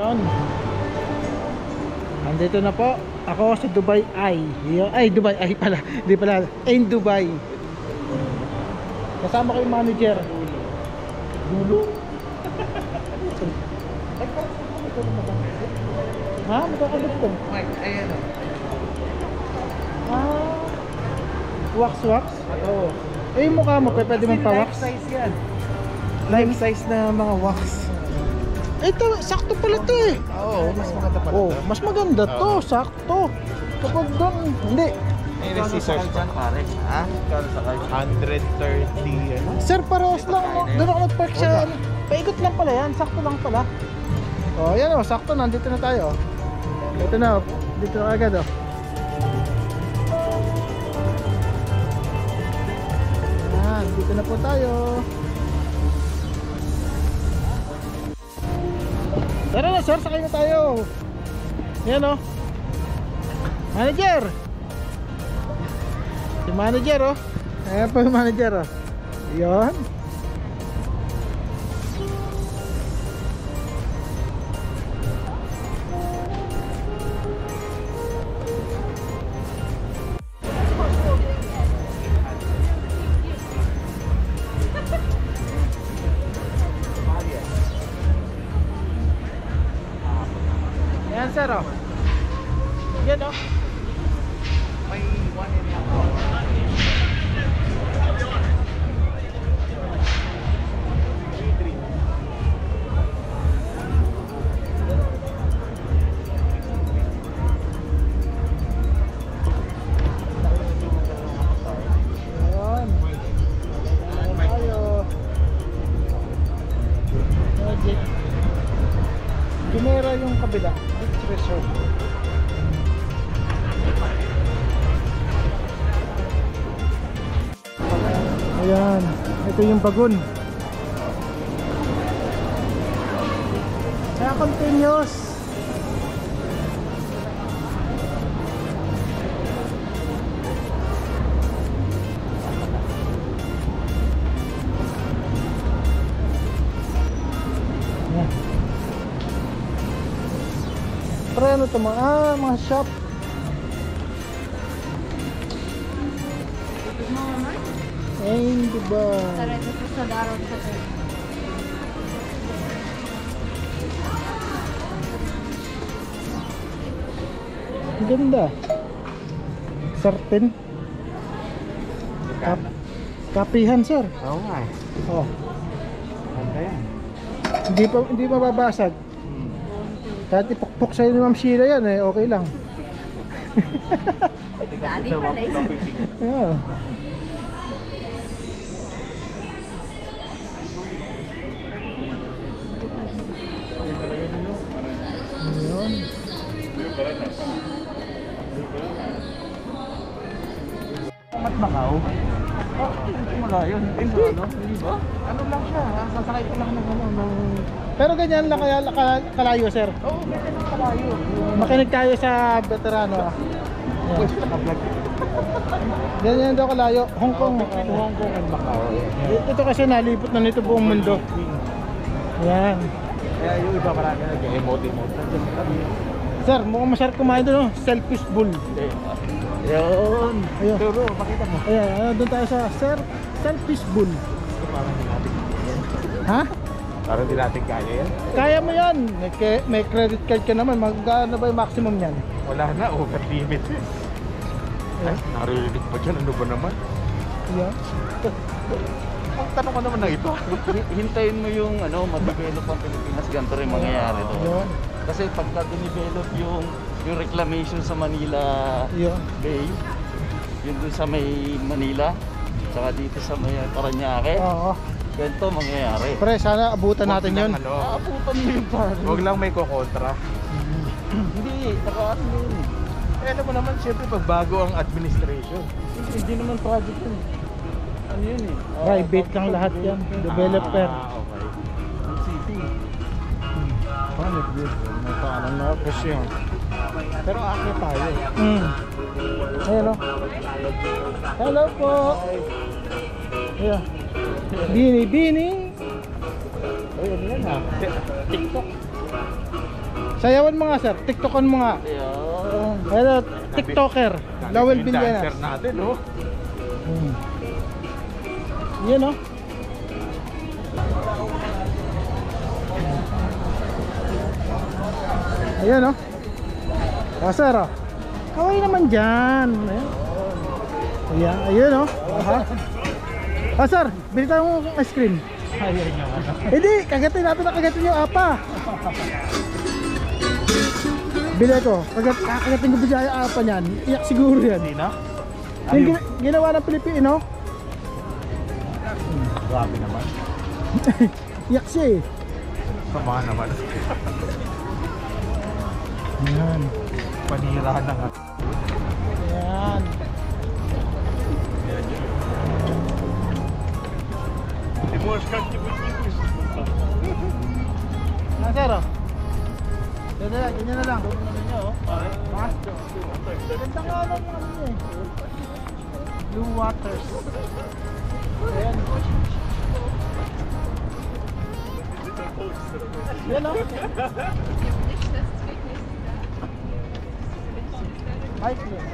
Yun. Andito na po ako sa Dubai Eye. Ay, Dubai Eye pala. Hindi pala, in Dubai. Kasama ko yung manager. Dulo? Ha? Magkakalit ko. Ayan o. Wax? Oo. Eh, yung mukha mo, pwede mong pa-wax? Life size yan. Life size na mga wax. Ito, sakto pala to eh. Oo, mas maganda pala Oh, to. mas maganda to, sakto. Kapag doon, hindi. Ayun, scissors pa. Ha? Kano sa kayo? 130 ano? Sir, parehas lang. No? Doon ako nag-park siya. Paikot lang pala yan, sakto lang pala. Oh, yan oh, sakto. Nandito na tayo. Ito na, dito na agad oh. Yan, dito na po tayo. Tara na sir, sakay na tayo. Yan oh. Manager. Si manager oh. Ayan po yung manager oh. Yan. Yan sir oh. Yan oh. May 1.5. Yan. Tayo. Gimera yung kabila. Beach Resort. Ayan. Ito yung bagon. Kaya continuous. Ayan. Pero ano ito mga shop. Ayun, diba? Sarap ito sa daraw sa tayo. Ang ganda. Sarten. Kapihan, sir. Oo nga eh. Oh, Ganda yan. hindi mababasag. Kahit ipukpok sa'yo ni Ma'am Sheila yan eh, okay lang. Dali pala eh. Yeah. Ayun. Mat Macau? Oh, hindi malayo. Hindi ano? Hindi ba? Ano lang siya? Sasakay ko lang ng ano ng... Pero ganyan lang kaya kalayo, sir. Oo, ganyan lang kalayo. Makinig tayo sa veterano. Pwede siya naka-vlog. Ganyan daw kalayo. Hong Kong. Hong Kong and Macau. Ito kasi nalipot na nito buong mundo. Yan. Kaya yung iba marami nag-emote. Sir, mukhang masarap kumain doon, no? Selfish bull. Hindi. Yun. Ayun. Turo, makita mo. Ayan, doon tayo sa selfish bull. Parang hindi natin kaya yan. Ha? Parang hindi natin kaya yan. Kaya mo yan. May credit card ka naman. Magkano ba yung maximum yan? Wala na, over limit. Ay, narinig pa dyan. Ano ba naman? Yeah. Ang tanong ko naman na iba. Hintayin mo yung ma-develop ang Pilipinas, ganito rin mangyayari to. Yun. Kasi pagka dinevelop yung reclamation sa Manila Yun. Bay, yun dun sa may Manila, saka dito sa may Parañaque, Oo. ganito mangyayari. Pre, sana abutan natin yun. Aabutan mo yung pare. Huwag lang may kokontra. Hindi, nakaano yun. Eh, alam mo naman, siyempre pagbago ang administration. Hindi naman project yun. Ano yun eh? Private lang lahat yan. Developer. Okay. Ang city. Paano yun? Paano na presyon? Pero akit tayo. Ayun o. Hello po. Ayan. Bini. Ay, ano yan ha? TikTok. Sayawan mo nga sir, tiktokan mo nga. Ayun. Hello, tiktoker. Lowell Yung Villanas. dancer natin, oh. Yan oh. Ayan oh. Sir oh. Kaway naman dyan. Ayan, ayan oh. Sir, bili tayong ice cream. Hindi, kagatin natin na kagatin yung apa. Bili ko, kagatin ko bigay yung apa niyan. Iyak siguro yan. Sino? Yung ginawa ng Pilipino. Grabe naman. Iyak siya eh. Sama naman. Ayan. Panirahan na nga. Ayan. Sir, oh. Ganyan na lang. Ha? Ganda nga lang naman eh. Blue waters. Ayan. Yan oh. Hi, Claire.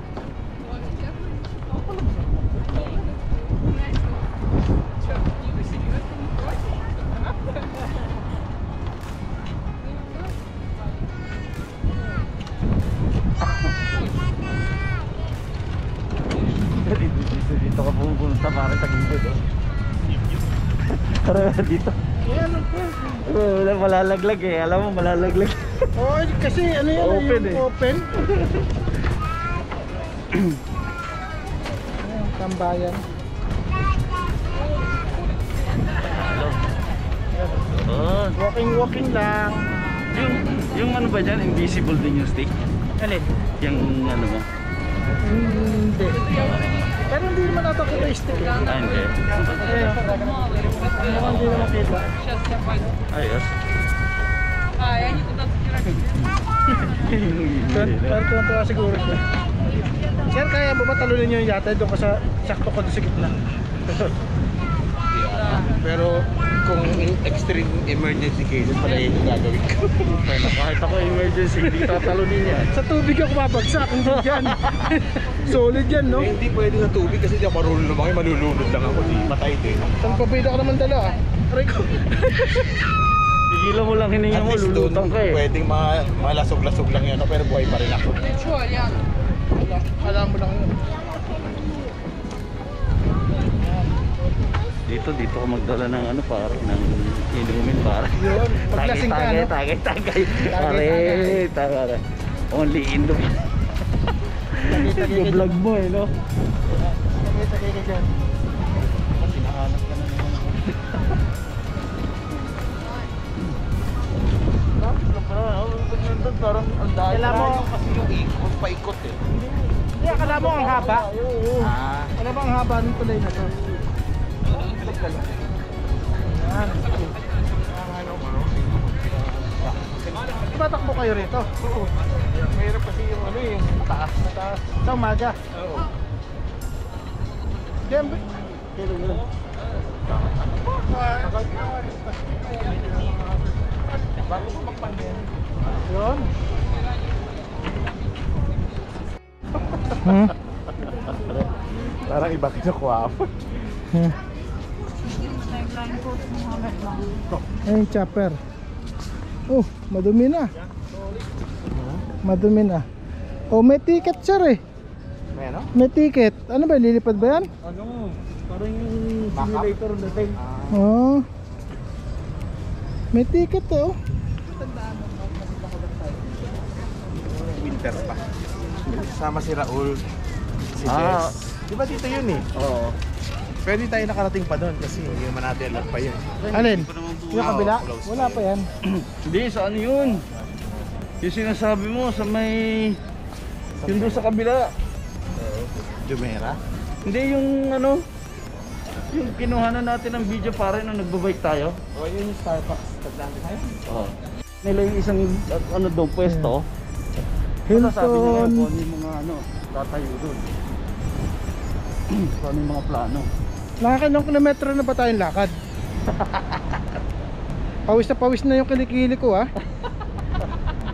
Dito ka pupunta para sa gilid, oh. Tara dito. Ayan oh. Wala, malalaglag eh. Alam mo, malalaglag. Oh, kasi ano yan? Open yung eh. Open. Ayan, tambayan. Oh, Walking lang. yung ano ba dyan? Invisible din yung stick? Alin? Yung ano mo? Hindi. Pero hindi naman ata kita stick eh. Ah, hindi. Ayan. Hindi naman kita. Ayos. Pero tuwa siguro siya. Sir, kaya mo ba talunin niyo yung yate doon ka sa sakto ko doon sa gitna? Pero kung extreme emergency cases pala yung gagawin ko. Kahit ako emergency, hindi tatalunin yan. Sa tubig ako babagsak, hindi dyan. Solid yan, no? Hindi pwede sa tubig kasi di ako marunong lumaki, malulunod lang ako, di patay din. Saan pa pwede ako naman dala ah? Aray ko. Pigilan mo lang hininga At mo, least doon, lulutang ka eh. pwedeng malasog-lasog lang yan, pero buhay pa rin ako. Alam mo lang yun. Dito ka magdala ng ano pare, ng inumin pare. Yun, paglasing ka, no? Tagay. Pare. Only inumin. Yung vlog mo eh, no? Tagay ka dyan. Kasi nakahanap ka na naman. Parang ang dahil. Kailan mo, Kasi yung ikot, paikot eh. hindi, akala mo ang haba? Ah. Ano ba ang haba ng tulay na to? Ayan. Tumatakbo kayo rito? Oo. Mahirap kasi yung ano yung taas. Mataas. Sa umaga? Oo. Siyempre. Bago ko magpandemic. Yun. Parang iba kinukuha ako. Ayun, chopper. Oh, madumi na. Madumi na. Oh, may ticket sir eh. May ano? May ticket. Ano ba, lilipad ba yan? Ano? Parang yung simulator na thing. Oh. May ticket eh oh. Winter pa. Sama si Raul, si Ah. Jess. Di ba dito yun eh? Oo. Pwede tayo nakarating pa doon kasi hindi naman natin alam pa yun. Alin? Yung Oo, kabila? close. Wala pa yan. Hindi, sa ano yun? Yung sinasabi mo sa may... Yung doon sa kabila. Jumeirah? Hindi, yung ano... Yung kinuhanan natin ng video pare nung nagbabike tayo. O yun yung Starbucks. Tagdaan tayo. Oo. Nila yung isang ano doon, pwesto. Basta sabi nila Hilton. kung ano yung mga ano, tatayo doon. Kung ano yung mga plano. Nakakailang kilometro na ba tayong lakad? Pawis na yung kilikili ko ah.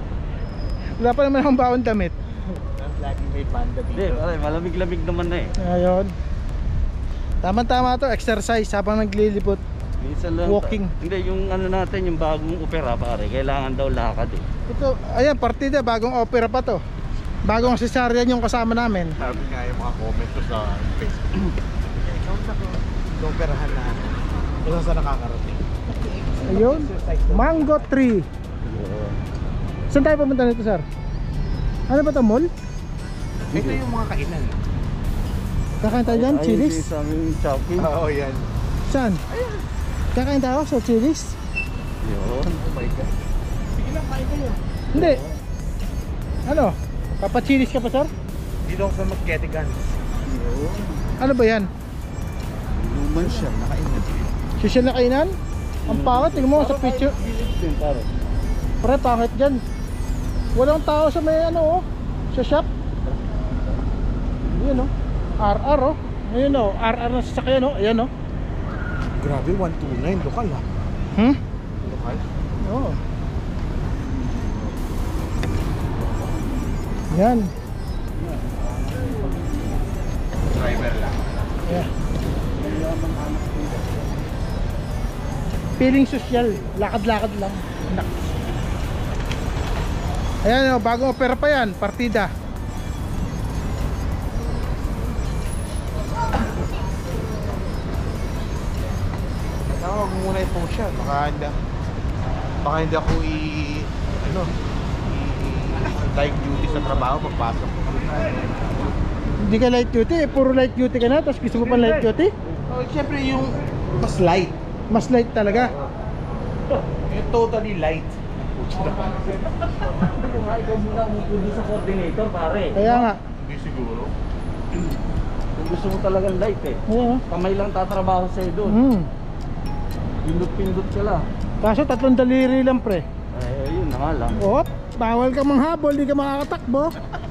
Wala pa naman akong baon damit. Lagi may panda Hindi, dito. pare, malamig-lamig naman na eh. Ayun. Tama-tama to, exercise habang naglilipot. Minsan lang. Walking. Hindi, yung ano natin, yung bagong opera pare, kailangan daw lakad eh. Ito, ayan, partida, bagong opera pa to. Bagong cesarean yung kasama namin. Sabi nga yung mga comment ko sa Facebook. Ikaw sa operahan na kung saan nakakarating. Ayun, mango tree. Saan tayo pumunta nito, sir? Ano ba to, mall? Ito yung mga kainan. Kakain tayo dyan, Chili's? Sa aming Chucky. Oo, yan. Saan? Kakain tayo sa Chili's? Yun. Oh my God. Sige lang, kain kayo. Hindi. Ano? Papachilis ka pa, sir? Dito ako sa Magketigans. Yun. Ano ba yan? Luman siya, nakainan. Social na kainan? Ang pangit, tingnan mo sa picture. Yun, pare. Pre, pangit dyan. Walang tao sa may ano, oh, sa shop. Yun, oh. RR, oh. Ayun, oh. RR na sasakyan, oh. Ayan, oh. Grabe, 129. Lokal ha. Lokal? Oo. Yan. Driver lang. Yeah. Feeling social, lakad-lakad lang. Nak. Ayan, oh, bagong opera pa yan, partida. Tawag mo muna i-post siya. Baka hindi ako light duty sa trabaho pagpasok ko. Hindi ka light duty, puro light duty ka na, tapos gusto mo pa light duty? Oh, siyempre yung mas light. Mas light talaga. Yung totally light. Kung nga ikaw muna umupundo sa coordinator, pare. Kaya nga. Hindi siguro. Kung gusto mo talagang light eh. Ayan, oh. Kamay lang tatrabaho sa'yo doon. Pindot-pindot ka lang. Kaso 3 daliri lang, pre. Eh, yun na nga lang. Op, bawal ka manghabol, di ka makakatakbo.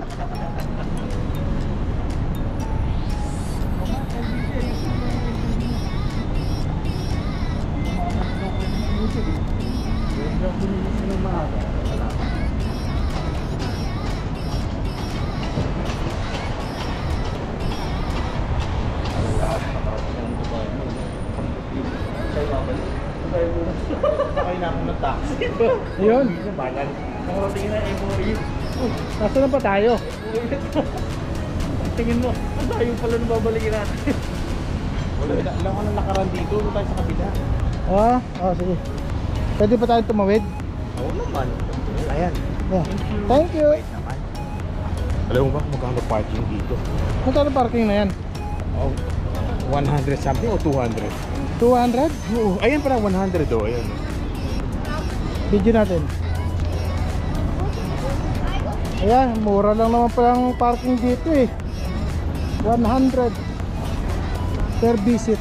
Sakay na ako ng taxi. Ayun. Bagal. Nakarating na MOE. Nasa na pa tayo? Tingin mo, ang tayo pala nung babalikin natin. Wala ko na nakaraan dito. Doon tayo sa kabila. Oh, sige. Pwede pa tayong tumawid? Oo naman. Ayan. Yeah. Thank you. Naman. Alam mo ba kung magkano parking dito? Magkano parking na yan? Oh, 100 something o 200? 200? Oo. Ayan pala 100 o. Ayan. Video natin. Ayan, mura lang naman palang parking dito eh. 100 per visit.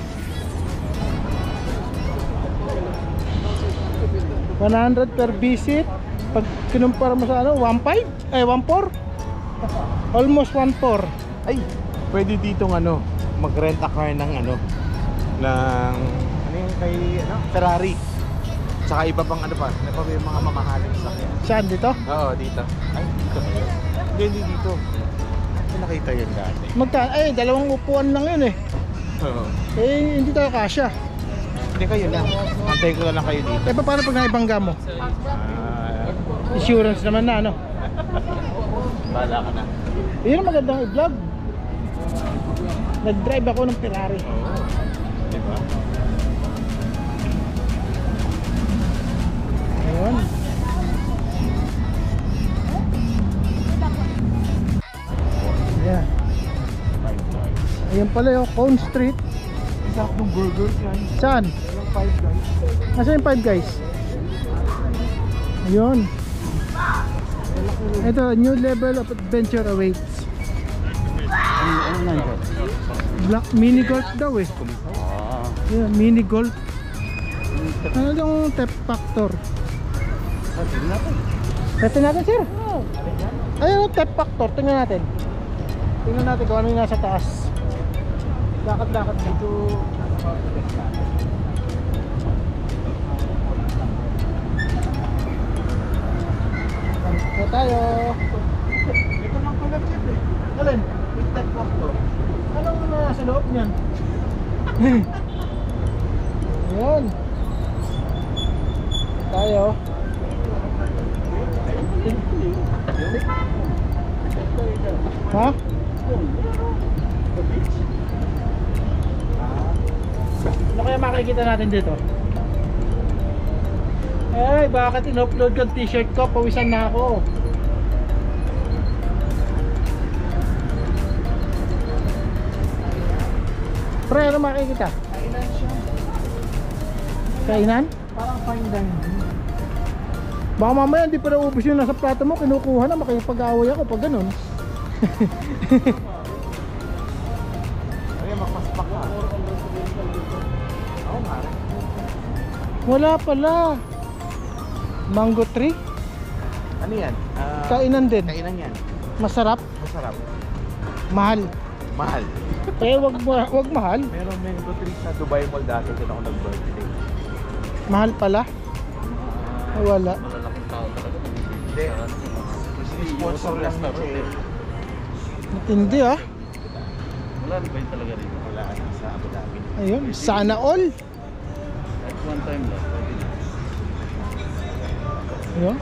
100 per visit. Pag kinumpara mo sa ano, 1.5? 1.4? Almost 1.4. Ay, pwede dito mag-rent a car ng ano yung kay Ferrari. Saka iba pang pa, may mga mamahaling sakyan. Saan dito? Oo, dito. Ay, dito ba yun? Hindi dito. Ay, nakita yun dati. Ay, 2 upuan lang yun eh. Oo. Eh, hindi tayo kasya. Hindi kayo lang. Antayin ko na lang kayo dito. Eh, paano pag naibangga mo? Insurance naman na, ano? Bahala ka na. Yun ang magandang i-vlog. Nag-drive ako ng Ferrari. Oo. Diba? Ayun. Yeah. Ayun pala yung Cone Street. Saktong burger yan. Saan? Yung 5 guys. Nasaan yung 5 guys? Ayun. Ito, new level of adventure awaits. Ano nandiyan? Black mini golf daw eh. Ah. Yeah, mini golf. Ano yung Tep Factor? Tingnan natin. Tingnan natin, sir. Ayun yung Tep Factor, tingnan natin. Tingnan natin kung ano yung nasa taas. Lakad-lakad dito. Ito tayo. Ito lang pala chip eh. Alin? With that clock to. Anong nasa loob niyan? Ayan. Tayo. Ha? Ano kaya makikita natin dito? Ay, bakit in-upload yung t-shirt ko? Pawisan na ako. Pre, ano makikita? Kainan siya. Kainan? Parang fine dining. Baka mamaya hindi pa naubos yung nasa plato mo, kinukuha na, makipag-away ako pag ganun. Ay, makpaspak ka. Oo nga. Wala pala. Mango tree? Ano yan? Kainan din. Kainan yan. Masarap, Masarap. mahal. Mahal. Eh, wag mahal. Merong mango tree sa Dubai Mall dati doon ako nag-birthday. Mahal pala. Wala. Malalaking tao talaga. Hindi. Sponsor lang na siya. Matindi ah. Wala rin ba yun talaga rin? Wala na sa Abu Dhabi. Ayun, sana all. At one time lang. Pwede na. Ayun.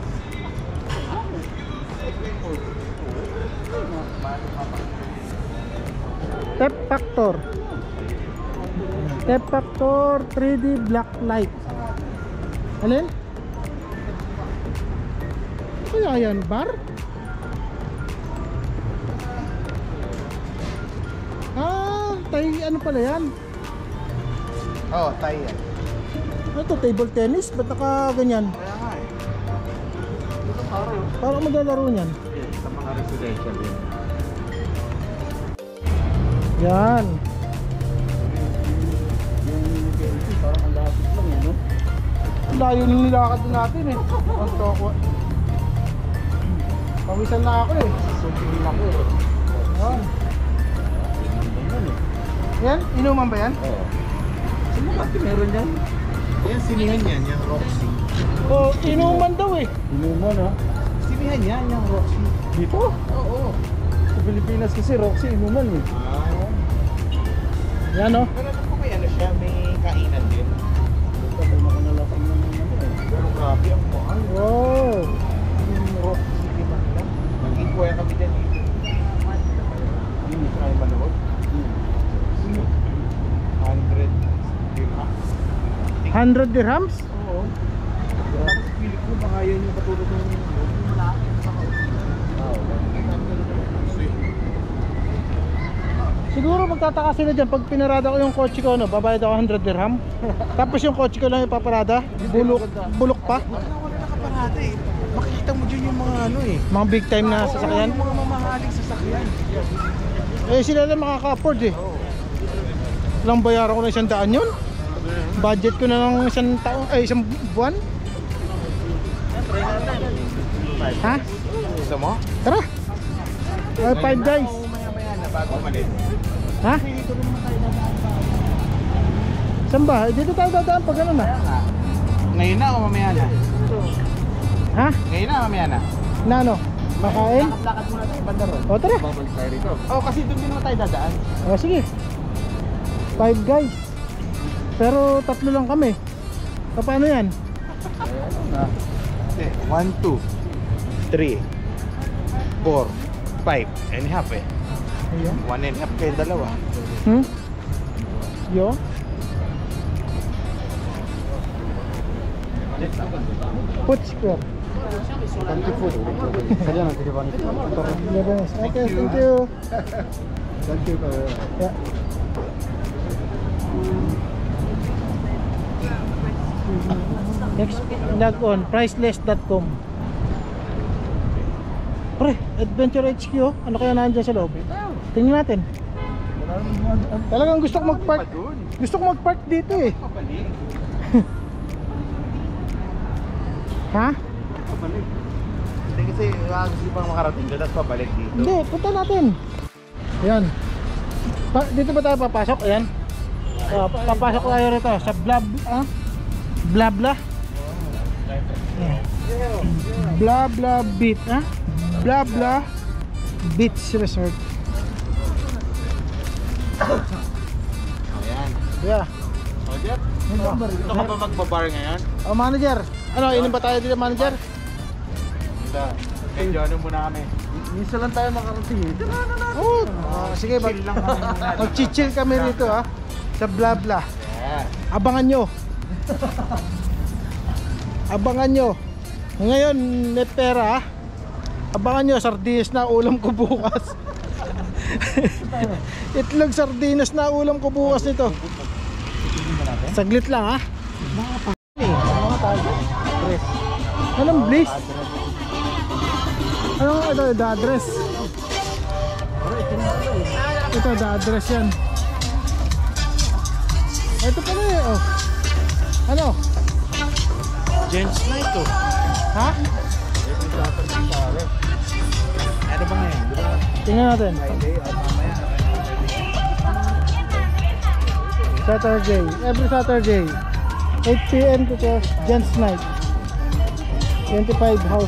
Step Factor. Step Factor 3D black light. Alin? Ano kaya yan? Bar? Ah, ano pala yan? Oo, tayo yan. Ano to? Table tennis? Ba't naka ganyan? Kaya nga eh. Ito pare oh. Parang maglalaro niyan. Yan, sa mga residential din. Yan. Yung parang ang lapit lang eh, no? Layo nung nilakad natin eh. Ang toko. Pawisan na ako eh. Sumpingin ako eh. Yan. Yan? Inuman ba yan? Oo. Sino kasi meron yan? Yan, sinihan yan, yung Roxy. Oo, inuman daw eh. Inuman ha? Sinihan yan, yung Roxy. Dito? Oo. Sa Pilipinas kasi Roxy inuman eh. Yan oh. Pero ano po may ano siya, may kainan din. Sabi mo ko nalasang naman ano eh. Pero grabe ang mahal. Wow. Yung Roxy, di ba nila? Nag-inquire kami dyan dito. Hindi tayo manood. 100 dirham. 100 dirhams? Oo. Tapos pilit ko, baka yun yung katulad ng malaki sa Siguro magtataka sila dyan pag pinarada ko yung kotse ko, no, babayad ako 100 dirham. Tapos yung kotse ko lang ipaparada, bulok pa. Wala nakaparada eh. Makikita mo dyan yung mga ano eh. Mga big time na sasakyan. Yung mga mamahaling sasakyan. Eh sila lang makaka-afford eh. Lang bayaran ko na 100 yun. Budget ko na ng isang buwan. Ha? Gusto mo? Tara. 5 guys. Maya-maya na bago umalis. Ha? Saan ba? Dito tayo dadaan pag ano na. Ngayon na o mamaya na? Ha? Ngayon na o mamaya na? Na ano? Makain? Lakad muna tayo, banda ron. O tara. Babalik tayo rito. Oo, kasi doon din naman tayo dadaan. O sige. 5 guys. Pero 3 lang kami. Paano yan? Kasi 1, 2, 3, 4, 5 and a half eh. Ayan. 1 and a half kayo dalawa. Yo. Foot square. Lebanese. Okay, thank you. Yeah. Next log on priceless.com. Pre, Adventure HQ oh. Ano kaya nandiyan sa loob? Tingnan natin. Talagang gusto ko mag-park. Gusto ko mag-park dito eh. Pabalik. Ha? Pabalik. Hindi kasi gusto pang makarating doon at pabalik dito. Hindi, punta natin. Ayan. Dito ba tayo papasok? Ayan. Papasok tayo rito sa Blabla. Ayan. Blah Blah Beach, ha? Blah Blah Beach Resort. Ayan. Yeah. O, Jeff, ito ka ba magbabar ngayon? Oh, manager. Ano, inom ba tayo dito, manager? Hindi. Medyo ano muna kami. Minsan lang tayo makarating eh. Oh, sige, Chill lang kami muna. mag-chill kami rito, ha? Sa Blah Blah. Yeah. Abangan nyo. Abangan nyo. Ngayon, may pera, ha? Abangan nyo, sardinas na ulam ko bukas. Itlog sardinas na ulam ko bukas nito. Saglit lang, ha? Anong bliss? Anong ito, the address? Ito, the address yan. Ito pala eh, oh. Ano? Gents night to. Ha? Ano ba ngayon? Di ba? Tingnan natin. Friday at mamaya. Saturday, every Saturday 8 PM to 12, Gents Night 25 house.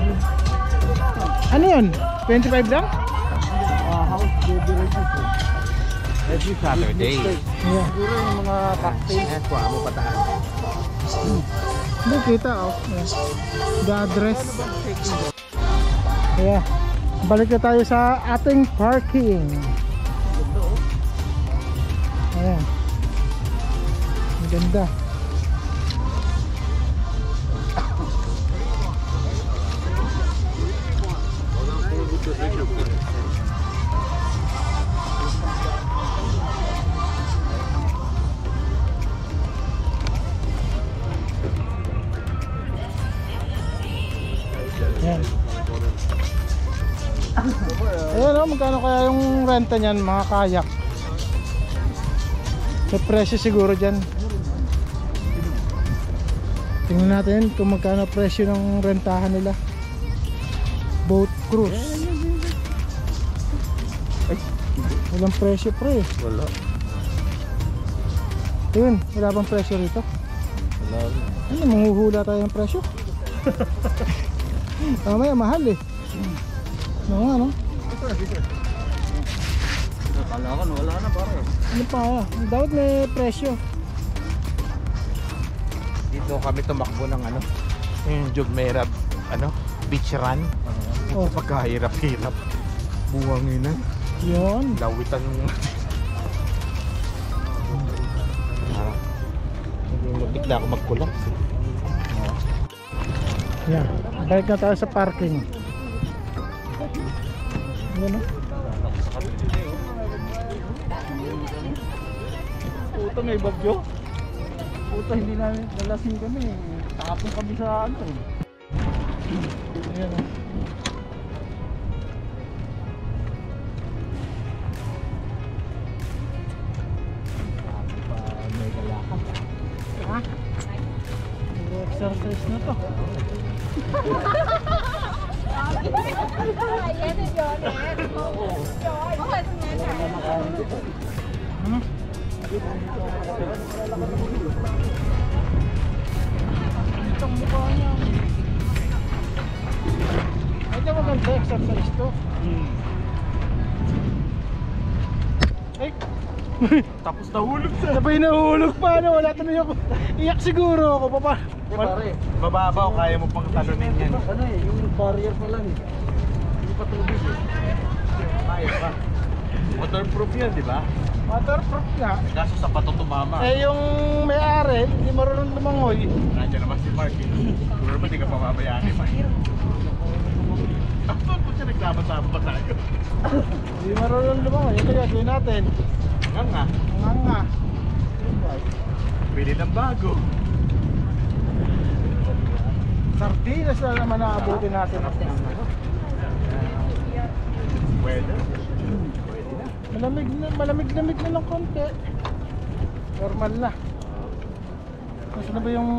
Ano yun? 25 lang? House baby register. Every Saturday. Yeah. Siguro yung mga cocktails. Kuha mo patahan. Hindi kita, oh. Yeah. The address. Yeah. Balik na tayo sa ating parking. Ayan. Ang ganda. Ayan. Ayan, oh, magkano kaya yung renta niyan, mga kayak? May presyo siguro dyan. Tingnan natin kung magkano presyo ng rentahan nila. Boat cruise. Walang presyo, pre. Wala. Ayun, wala bang presyo rito? Wala. Ano, manghuhula tayo ng presyo? Mamaya mahal eh. Ano nga, no? Akala ko wala na pare. Ano pa kaya? Dapat may presyo. Dito kami tumakbo ng ano, yung Jugmera, ano, beach run. Oh. Pagkahirap-hirap. Buwangin na. Yun. Lawitan mo. Hindi muntik na ako mag-collapse. Yan. Balik na tayo sa parking. Yan, no? Puta, may bagyo. Puta, hindi namin nalasing kami. Tapon kami sa ano. Ayan, no? May kalakas. Ha? Exercise na to. Ano? Itong mukha niya. Ito maganda exercise to. Ay! Tapos nahulog sa. Sabay nahulog pa, ano? Wala tuloy ako. Iyak siguro ako, papa. Pare, mababaw, kaya mo pang talunin yan. Ano eh, yung barrier pa lang eh. Hindi pa tubig eh. Kaya pa. Waterproof yan, di ba? Waterproof nga. Kaso sa bato tumama. Eh yung may-ari, hindi marunong lumangoy. Nandiyan naman si Mark eh. Siguro ba di ka pababayaan ni Mark? Bakit po siya nagsama-sama pa tayo? Hindi marunong lumangoy. Ito gagawin natin. Nga. Nga. Pili ng bago. Sardinas na naman naabutin natin. Weather. Malamig na ng konti. Normal na. Kasi na ba yung...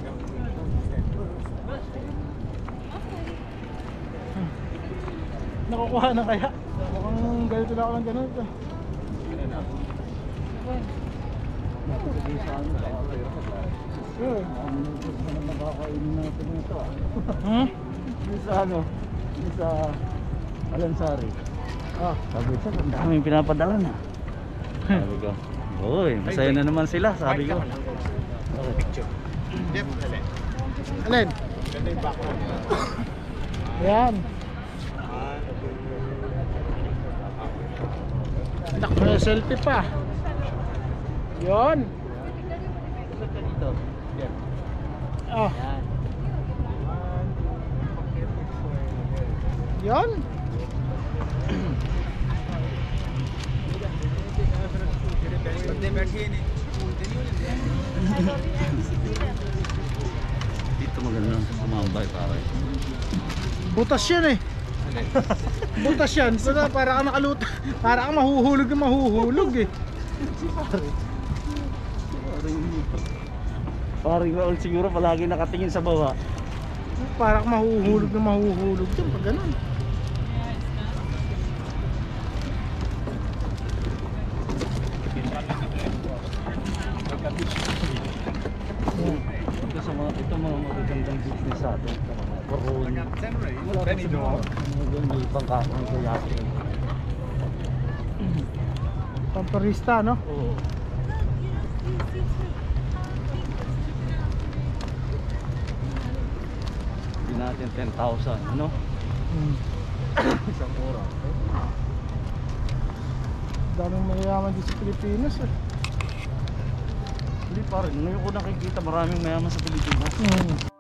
Nakukuha na kaya? Mukhang ganito na ako ng ganito. Nakakainin natin ito ah. Hmm? Yung sa ano, yung sa Alansari. Ah. Sabi ko, ang daming pinapadala na. Sabi ko, uy, masaya na naman sila, sabi ko. Picture. Jeff, dali. Alin? Ganda yung background. Ayan. Naku, may selfie pa. Yun. Dito. Oh. Yun. Dito maganda sumambay pare. Butas yan eh. Butas yan. Para ka nakaluta. Para ka mahuhulog na mahuhulog eh. Paring Raul siguro palagi nakatingin sa baba. Para ka mahuhulog na mahuhulog dyan pag ganun. Ito sa mga magagandang business sa atin. Baron. Wala kasi mga may pangkakang sa yakin. Pamparista, no? Oo. Hindi natin 10,000, ano? Isang oras. Daming mayayaman dito sa Pilipinas eh. Hindi pa rin. Ngayon ko nakikita maraming mayaman sa Pilipinas.